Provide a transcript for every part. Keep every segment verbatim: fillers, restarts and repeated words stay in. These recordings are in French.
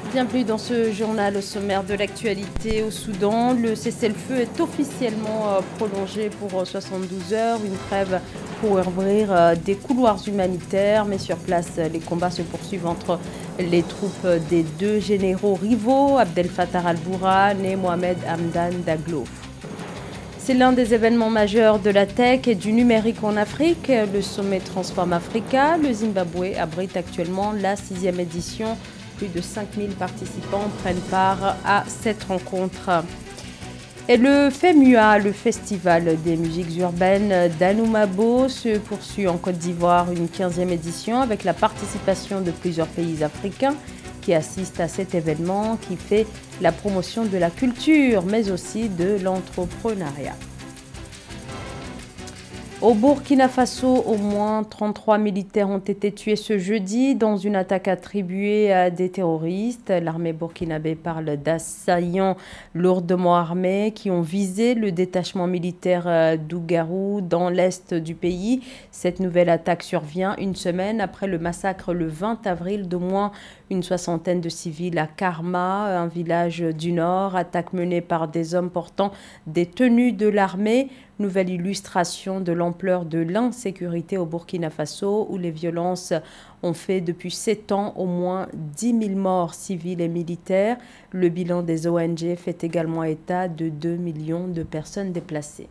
Bien plus dans ce journal au sommaire de l'actualité au Soudan, le cessez-le-feu est officiellement prolongé pour soixante-douze heures, une trêve pour ouvrir des couloirs humanitaires, mais sur place les combats se poursuivent entre les troupes des deux généraux rivaux, Abdel Fattah al-Burhan et Mohamed Hamdan Daglo. C'est l'un des événements majeurs de la tech et du numérique en Afrique, le sommet Transform Africa. Le Zimbabwe abrite actuellement la sixième édition. Plus de cinq mille participants prennent part à cette rencontre. Et le FEMUA, le Festival des musiques urbaines d'Anoumabo, se poursuit en Côte d'Ivoire, une quinzième édition avec la participation de plusieurs pays africains qui assistent à cet événement qui fait la promotion de la culture mais aussi de l'entrepreneuriat. Au Burkina Faso, au moins trente-trois militaires ont été tués ce jeudi dans une attaque attribuée à des terroristes. L'armée burkinabé parle d'assaillants lourdement armés qui ont visé le détachement militaire d'Ougarou dans l'est du pays. Cette nouvelle attaque survient une semaine après le massacre le vingt avril d'au moins une soixantaine de civils à Karma, un village du nord. Attaque menée par des hommes portant des tenues de l'armée. Nouvelle illustration de l'ampleur de l'insécurité au Burkina Faso, où les violences ont fait depuis sept ans au moins dix mille morts civils et militaires. Le bilan des O N G fait également état de deux millions de personnes déplacées.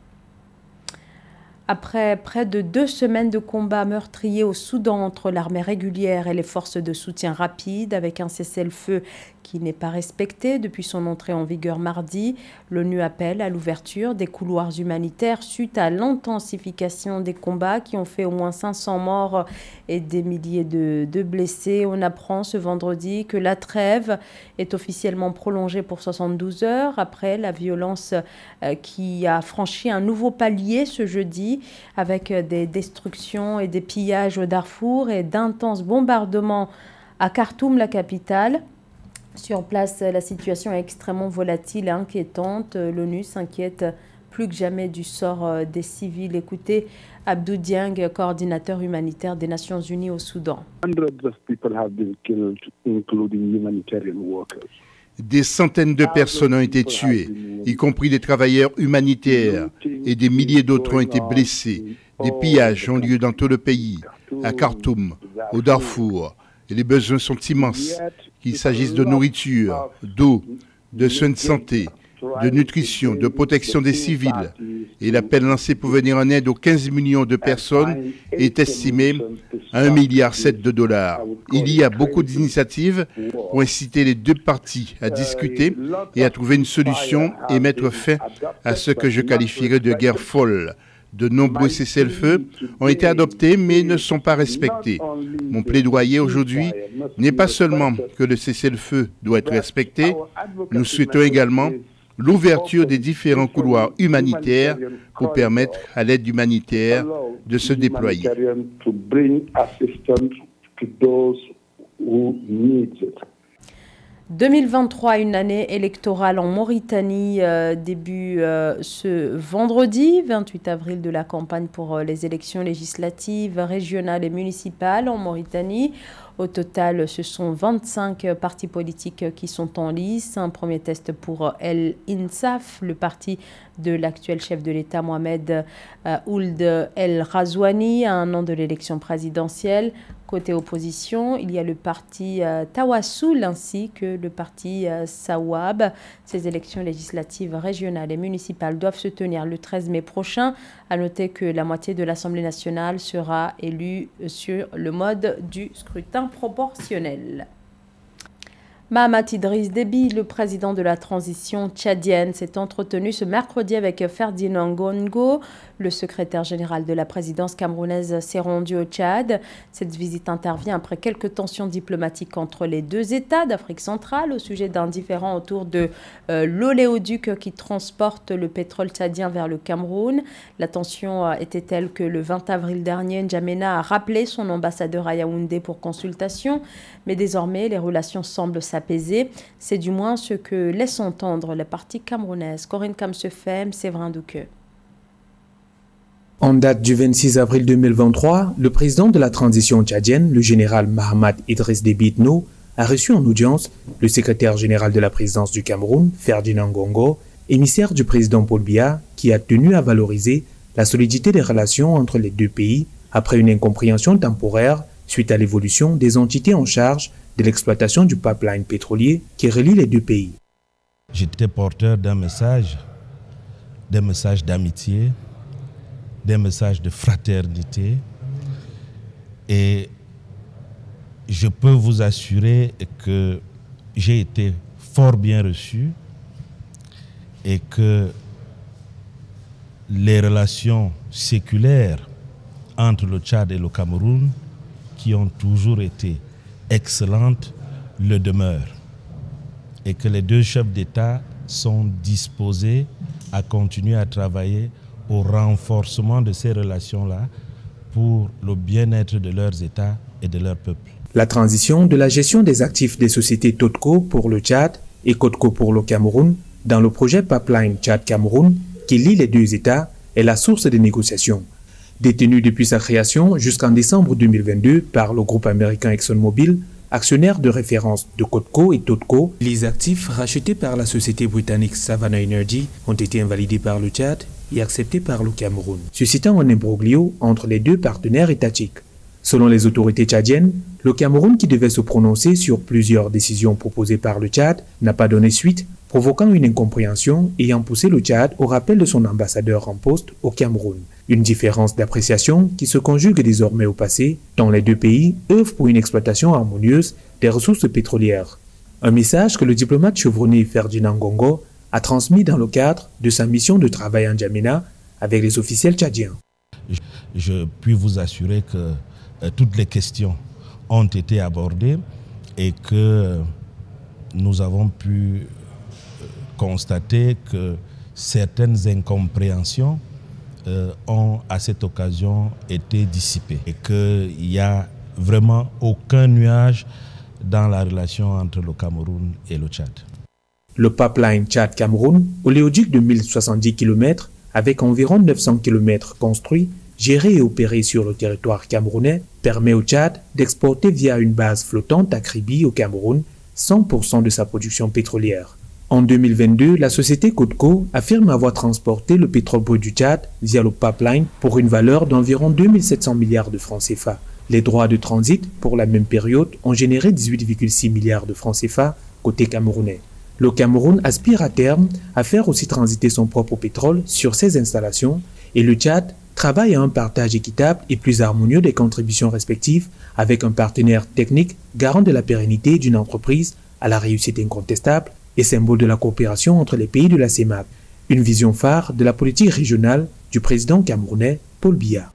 Après près de deux semaines de combats meurtriers au Soudan entre l'armée régulière et les forces de soutien rapide, avec un cessez-le-feu qui n'est pas respecté depuis son entrée en vigueur mardi, l'ONU appelle à l'ouverture des couloirs humanitaires suite à l'intensification des combats qui ont fait au moins cinq cents morts et des milliers de, de blessés. On apprend ce vendredi que la trêve est officiellement prolongée pour soixante-douze heures après la violence qui a franchi un nouveau palier ce jeudi avec des destructions et des pillages au Darfour et d'intenses bombardements à Khartoum, la capitale. Sur place, la situation est extrêmement volatile et inquiétante. L'ONU s'inquiète plus que jamais du sort des civils. Écoutez Abdou Dieng, coordinateur humanitaire des Nations Unies au Soudan. Des centaines de personnes ont été tuées, y compris des travailleurs humanitaires, et des milliers d'autres ont été blessés. Des pillages ont lieu dans tout le pays, à Khartoum, au Darfour, et les besoins sont immenses, qu'il s'agisse de nourriture, d'eau, de soins de santé, de nutrition, de protection des civils. Et l'appel lancé pour venir en aide aux quinze millions de personnes est estimé à un virgule sept milliard de dollars. Il y a beaucoup d'initiatives pour inciter les deux parties à discuter et à trouver une solution et mettre fin à ce que je qualifierais de guerre folle. De nombreux cessez-le-feu ont été adoptés mais ne sont pas respectés. Mon plaidoyer aujourd'hui n'est pas seulement que le cessez-le-feu doit être respecté, nous souhaitons également l'ouverture des différents couloirs humanitaires pour permettre à l'aide humanitaire de se déployer. deux mille vingt-trois, une année électorale en Mauritanie, euh, début euh, ce vendredi, vingt-huit avril, de la campagne pour euh, les élections législatives, régionales et municipales en Mauritanie. Au total, ce sont vingt-cinq partis politiques qui sont en lice. Un premier test pour El Insaf, le parti de l'actuel chef de l'État Mohamed euh, Ould El Razouani, à un an de l'élection présidentielle. Côté opposition, il y a le parti euh, Tawassoul ainsi que le parti euh, Sawab. Ces élections législatives régionales et municipales doivent se tenir le treize mai prochain. À noter que la moitié de l'Assemblée nationale sera élue sur le mode du scrutin proportionnel. Mahamat Idriss Déby, le président de la transition tchadienne, s'est entretenu ce mercredi avec Ferdinand Ngongo. Le secrétaire général de la présidence camerounaise s'est rendu au Tchad. Cette visite intervient après quelques tensions diplomatiques entre les deux États d'Afrique centrale au sujet d'un différend autour de euh, l'oléoduc qui transporte le pétrole tchadien vers le Cameroun. La tension était telle que le vingt avril dernier, N'Djamena a rappelé son ambassadeur à Yaoundé pour consultation. Mais désormais, les relations semblent s'apaiser. C'est du moins ce que laisse entendre la partie camerounaise. Corinne Kamsefem, Séverin Douqueux. En date du vingt-six avril deux mille vingt-trois, le président de la transition tchadienne, le général Mahamat Idriss Déby Itno, a reçu en audience le secrétaire général de la présidence du Cameroun, Ferdinand Ngongo, émissaire du président Paul Biya, qui a tenu à valoriser la solidité des relations entre les deux pays après une incompréhension temporaire suite à l'évolution des entités en charge de l'exploitation du pipeline pétrolier qui relie les deux pays. J'étais porteur d'un message, des messages d'amitié, des messages de fraternité, et je peux vous assurer que j'ai été fort bien reçu et que les relations séculaires entre le Tchad et le Cameroun, qui ont toujours été excellentes, le demeurent. Et que les deux chefs d'État sont disposés à continuer à travailler au renforcement de ces relations-là pour le bien-être de leurs États et de leur peuple. La transition de la gestion des actifs des sociétés Totco pour le Tchad et Cotco pour le Cameroun dans le projet Pipeline Tchad-Cameroun qui lie les deux États est la source des négociations. Détenu depuis sa création jusqu'en décembre deux mille vingt-deux par le groupe américain ExxonMobil, actionnaire de référence de Cotco et Totco, les actifs rachetés par la société britannique Savannah Energy ont été invalidés par le Tchad et acceptés par le Cameroun, suscitant un imbroglio entre les deux partenaires étatiques. Selon les autorités tchadiennes, le Cameroun, qui devait se prononcer sur plusieurs décisions proposées par le Tchad, n'a pas donné suite, provoquant une incompréhension ayant poussé le Tchad au rappel de son ambassadeur en poste au Cameroun. Une différence d'appréciation qui se conjugue désormais au passé, tant les deux pays œuvrent pour une exploitation harmonieuse des ressources pétrolières. Un message que le diplomate chevronné Ferdinand Ngongo a transmis dans le cadre de sa mission de travail en N'Djamena avec les officiels tchadiens. Je, je puis vous assurer que euh, toutes les questions ont été abordées et que euh, nous avons pu euh, constater que certaines incompréhensions euh, ont à cette occasion été dissipées et qu'il n'y a vraiment aucun nuage dans la relation entre le Cameroun et le Tchad. Le pipeline Tchad-Cameroun, oléoduc de mille soixante-dix kilomètres avec environ neuf cents kilomètres construits, géré et opéré sur le territoire camerounais, permet au Tchad d'exporter via une base flottante à Kribi au Cameroun cent pour cent de sa production pétrolière. En deux mille vingt-deux, la société Cotco affirme avoir transporté le pétrole brut du Tchad via le pipeline pour une valeur d'environ deux mille sept cents milliards de francs C F A. Les droits de transit pour la même période ont généré dix-huit virgule six milliards de francs C F A côté camerounais. Le Cameroun aspire à terme à faire aussi transiter son propre pétrole sur ses installations et le Tchad travaille à un partage équitable et plus harmonieux des contributions respectives avec un partenaire technique garant de la pérennité d'une entreprise à la réussite incontestable et symbole de la coopération entre les pays de la C E M A C. Une vision phare de la politique régionale du président camerounais Paul Biya.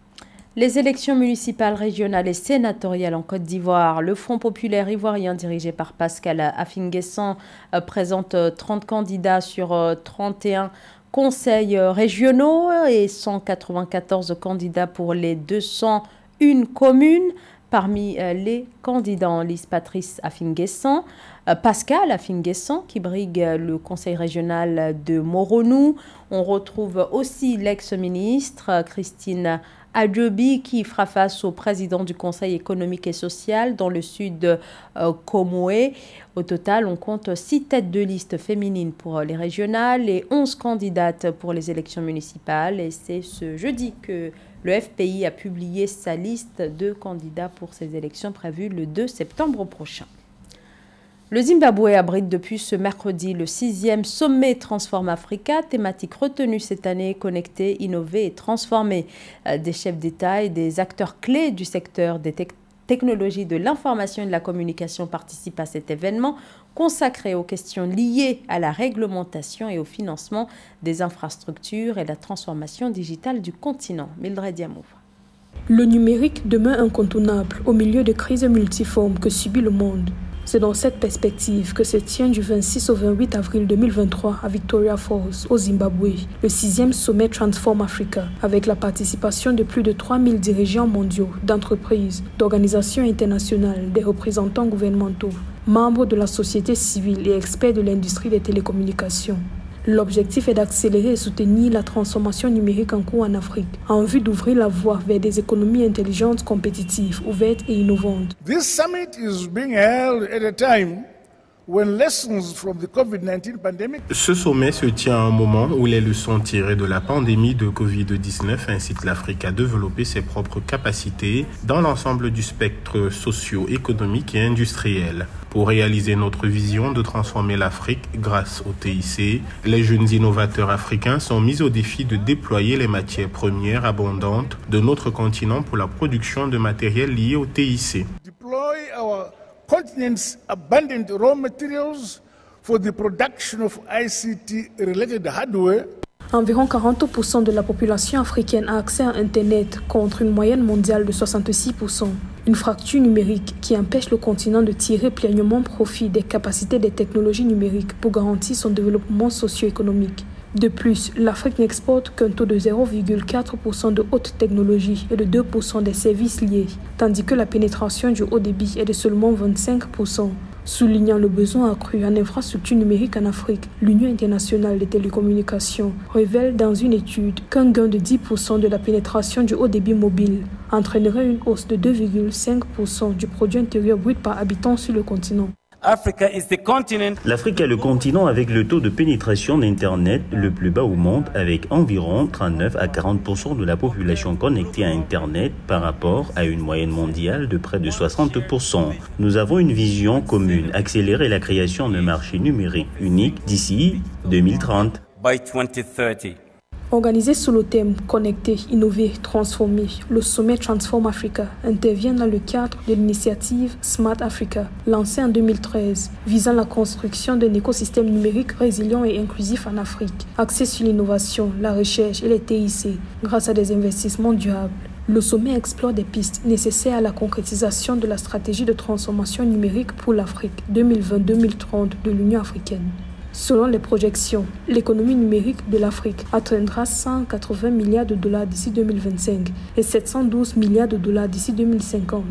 Les élections municipales, régionales et sénatoriales en Côte d'Ivoire, le Front populaire ivoirien dirigé par Pascal Affi-N'Guessan euh, présente euh, trente candidats sur euh, trente et un conseils euh, régionaux et cent quatre-vingt-quatorze candidats pour les deux cent un communes. Parmi euh, les candidats en liste, Patrice Affi-N'Guessan, euh, Pascal Affi-N'Guessan qui brigue euh, le conseil régional de Moronou. On retrouve aussi l'ex-ministre euh, Christine Adjobi qui fera face au président du Conseil économique et social dans le sud euh, Komoé. Au total, on compte six têtes de liste féminines pour les régionales et onze candidates pour les élections municipales. Et c'est ce jeudi que le F P I a publié sa liste de candidats pour ces élections prévues le deux septembre prochain. Le Zimbabwe abrite depuis ce mercredi le sixième sommet Transform Africa, thématique retenue cette année, connecter, innover et transformer. Des chefs d'État et des acteurs clés du secteur des te technologies de l'information et de la communication participent à cet événement consacré aux questions liées à la réglementation et au financement des infrastructures et la transformation digitale du continent. Mildred Diamou. Le numérique demeure incontournable au milieu des crises multiformes que subit le monde. C'est dans cette perspective que se tient du vingt-six au vingt-huit avril deux mille vingt-trois à Victoria Falls, au Zimbabwe, le sixième sommet Transform Africa, avec la participation de plus de trois mille dirigeants mondiaux, d'entreprises, d'organisations internationales, des représentants gouvernementaux, membres de la société civile et experts de l'industrie des télécommunications. L'objectif est d'accélérer et soutenir la transformation numérique en cours en Afrique, en vue d'ouvrir la voie vers des économies intelligentes, compétitives, ouvertes et innovantes. This summit is being held at a time when lessons from the COVID nineteen pandemic. Ce sommet se tient à un moment où les leçons tirées de la pandémie de covid dix-neuf incitent l'Afrique à développer ses propres capacités dans l'ensemble du spectre socio-économique et industriel. Pour réaliser notre vision de transformer l'Afrique grâce au T I C, les jeunes innovateurs africains sont mis au défi de déployer les matières premières abondantes de notre continent pour la production de matériel lié au T I C. Deploy our continent's abundant raw materials for the production of I C T-related hardware. Environ quarante pour cent de la population africaine a accès à Internet contre une moyenne mondiale de soixante-six pour cent. Une fracture numérique qui empêche le continent de tirer pleinement profit des capacités des technologies numériques pour garantir son développement socio-économique. De plus, l'Afrique n'exporte qu'un taux de zéro virgule quatre pour cent de haute technologie et de deux pour cent des services liés, tandis que la pénétration du haut débit est de seulement vingt-cinq pour cent. Soulignant le besoin accru en infrastructures numériques en Afrique, l'Union internationale des télécommunications révèle dans une étude qu'un gain de dix pour cent de la pénétration du haut débit mobile entraînerait une hausse de deux virgule cinq pour cent du produit intérieur brut par habitant sur le continent. L'Afrique est le continent avec le taux de pénétration d'Internet le plus bas au monde, avec environ trente-neuf à quarante pour cent de la population connectée à Internet par rapport à une moyenne mondiale de près de soixante pour cent. Nous avons une vision commune, accélérer la création d'un marché numérique unique d'ici deux mille trente. Organisé sous le thème « Connecter, innover, transformer », le sommet Transform Africa intervient dans le cadre de l'initiative Smart Africa, lancée en deux mille treize, visant la construction d'un écosystème numérique résilient et inclusif en Afrique, axé sur l'innovation, la recherche et les T I C, grâce à des investissements durables. Le sommet explore des pistes nécessaires à la concrétisation de la stratégie de transformation numérique pour l'Afrique deux mille vingt à deux mille trente de l'Union africaine. Selon les projections, l'économie numérique de l'Afrique atteindra cent quatre-vingts milliards de dollars d'ici deux mille vingt-cinq et sept cent douze milliards de dollars d'ici deux mille cinquante.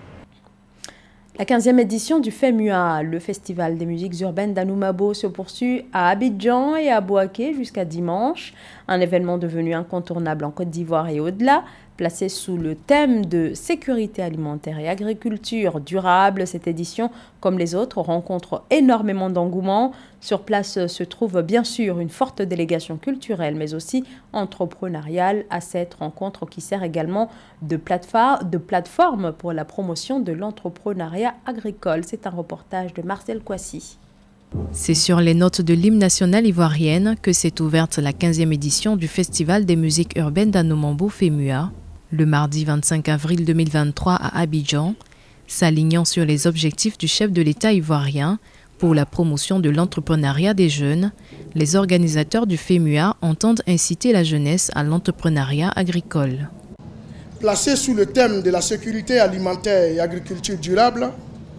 La quinzième édition du FEMUA, le festival des musiques urbaines d'Anoumabo, se poursuit à Abidjan et à Bouaké jusqu'à dimanche. Un événement devenu incontournable en Côte d'Ivoire et au-delà. Placé sous le thème de sécurité alimentaire et agriculture durable, cette édition, comme les autres, rencontre énormément d'engouement. Sur place se trouve bien sûr une forte délégation culturelle, mais aussi entrepreneuriale à cette rencontre qui sert également de plateforme, de plateforme pour la promotion de l'entrepreneuriat agricole. C'est un reportage de Marcel Kouassi. C'est sur les notes de l'hymne national ivoirienne que s'est ouverte la quinzième édition du Festival des musiques urbaines d'Anoumabo FEMUA, le mardi vingt-cinq avril deux mille vingt-trois à Abidjan, s'alignant sur les objectifs du chef de l'État ivoirien pour la promotion de l'entrepreneuriat des jeunes. Les organisateurs du FEMUA entendent inciter la jeunesse à l'entrepreneuriat agricole. Placé sous le thème de la sécurité alimentaire et agriculture durable,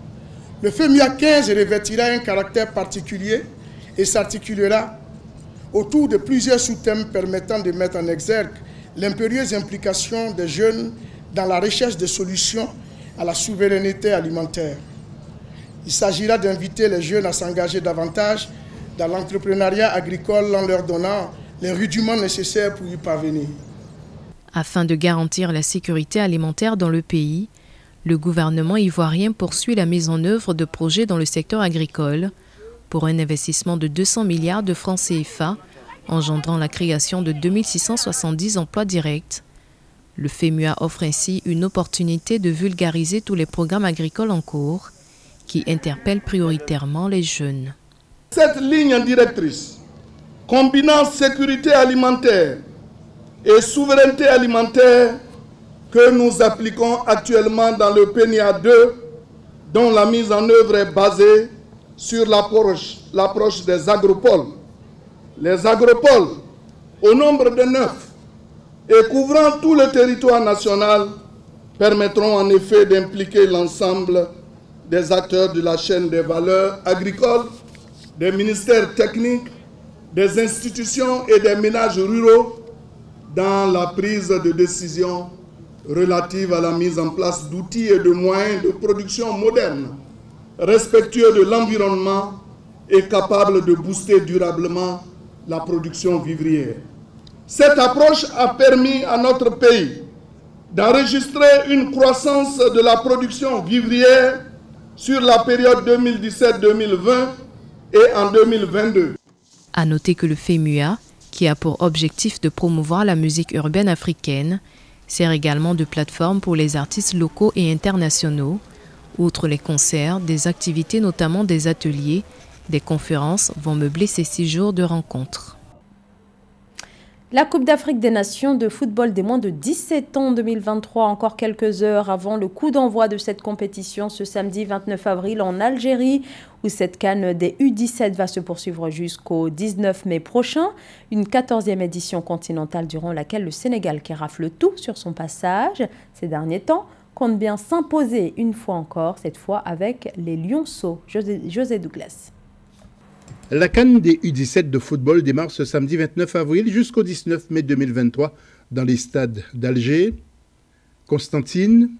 le FEMUA quinze revêtira un caractère particulier et s'articulera autour de plusieurs sous-thèmes permettant de mettre en exergue l'impérieuse implication des jeunes dans la recherche de solutions à la souveraineté alimentaire. Il s'agira d'inviter les jeunes à s'engager davantage dans l'entrepreneuriat agricole en leur donnant les rudiments nécessaires pour y parvenir. Afin de garantir la sécurité alimentaire dans le pays, le gouvernement ivoirien poursuit la mise en œuvre de projets dans le secteur agricole pour un investissement de deux cents milliards de francs C F A, engendrant la création de deux mille six cent soixante-dix emplois directs. Le FEMUA offre ainsi une opportunité de vulgariser tous les programmes agricoles en cours qui interpellent prioritairement les jeunes. Cette ligne directrice, combinant sécurité alimentaire et souveraineté alimentaire que nous appliquons actuellement dans le P N I A deux, dont la mise en œuvre est basée sur l'approche l'approche des agropoles. Les agropoles, au nombre de neuf et couvrant tout le territoire national, permettront en effet d'impliquer l'ensemble des acteurs de la chaîne des valeurs agricoles, des ministères techniques, des institutions et des ménages ruraux dans la prise de décision relative à la mise en place d'outils et de moyens de production modernes, respectueux de l'environnement et capables de booster durablement la production vivrière. Cette approche a permis à notre pays d'enregistrer une croissance de la production vivrière sur la période deux mille dix-sept deux mille vingt et en deux mille vingt-deux. À noter que le FEMUA, qui a pour objectif de promouvoir la musique urbaine africaine, sert également de plateforme pour les artistes locaux et internationaux. Outre les concerts, des activités, notamment des ateliers, des conférences, vont meubler ces six jours de rencontres. La Coupe d'Afrique des Nations de football des moins de dix-sept ans deux mille vingt-trois, encore quelques heures avant le coup d'envoi de cette compétition ce samedi vingt-neuf avril en Algérie, où cette CAN des U dix-sept va se poursuivre jusqu'au dix-neuf mai prochain. Une quatorzième édition continentale durant laquelle le Sénégal, qui rafle tout sur son passage ces derniers temps, compte bien s'imposer une fois encore, cette fois avec les Lionceaux. José, José Douglas. La CAN des U dix-sept de football démarre ce samedi vingt-neuf avril jusqu'au dix-neuf mai deux mille vingt-trois dans les stades d'Alger, Constantine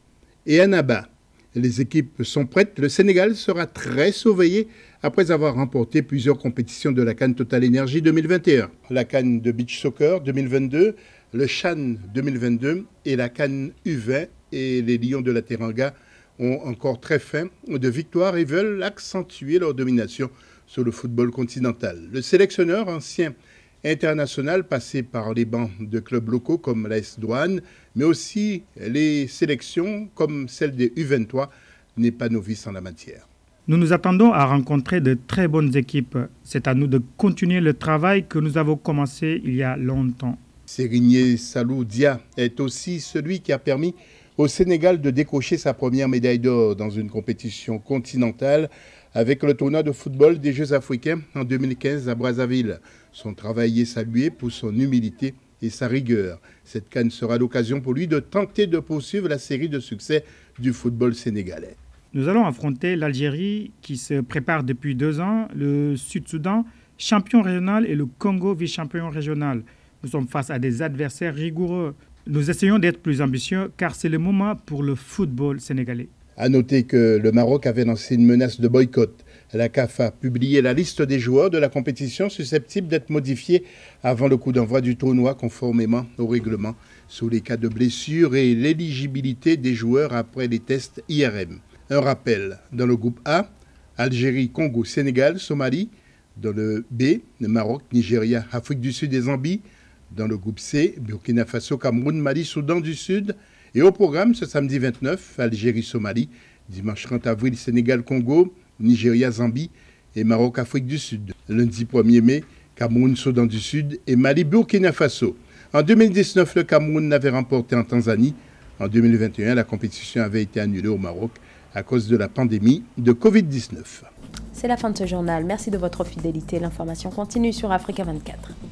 et Annaba. Les équipes sont prêtes. Le Sénégal sera très surveillé après avoir remporté plusieurs compétitions de la CAN Total Energy deux mille vingt et un. La CAN de Beach Soccer deux mille vingt-deux, le CHAN deux mille vingt-deux et la CAN U vingt, et les Lions de la Teranga ont encore très faim de victoires et veulent accentuer leur domination sur le football continental. Le sélectionneur ancien international passé par les bancs de clubs locaux comme l'A S Douane, mais aussi les sélections comme celle des U vingt-trois, n'est pas novice en la matière. Nous nous attendons à rencontrer de très bonnes équipes. C'est à nous de continuer le travail que nous avons commencé il y a longtemps. Sérigné Salou Dia est aussi celui qui a permis au Sénégal de décrocher sa première médaille d'or dans une compétition continentale avec le tournoi de football des Jeux africains en deux mille quinze à Brazzaville. Son travail est salué pour son humilité et sa rigueur. Cette CAN sera l'occasion pour lui de tenter de poursuivre la série de succès du football sénégalais. Nous allons affronter l'Algérie qui se prépare depuis deux ans, le Sud-Soudan, champion régional, et le Congo, vice-champion régional. Nous sommes face à des adversaires rigoureux. Nous essayons d'être plus ambitieux car c'est le moment pour le football sénégalais. À noter que le Maroc avait lancé une menace de boycott. La C A F a publié la liste des joueurs de la compétition susceptibles d'être modifiés avant le coup d'envoi du tournoi conformément au règlement sur les cas de blessure et l'éligibilité des joueurs après les tests I R M. Un rappel, dans le groupe A, Algérie, Congo, Sénégal, Somalie. Dans le B, le Maroc, Nigeria, Afrique du Sud et Zambie. Dans le groupe C, Burkina Faso, Cameroun, Mali, Soudan du Sud. Et au programme, ce samedi vingt-neuf, Algérie-Somalie, dimanche trente avril, Sénégal-Congo, Nigeria-Zambie et Maroc-Afrique du Sud. Lundi premier mai, Cameroun-Soudan du Sud et Mali-Burkina Faso. En deux mille dix-neuf, le Cameroun l'avait remporté en Tanzanie. En deux mille vingt et un, la compétition avait été annulée au Maroc à cause de la pandémie de Covid dix-neuf. C'est la fin de ce journal. Merci de votre fidélité. L'information continue sur Africa vingt-quatre.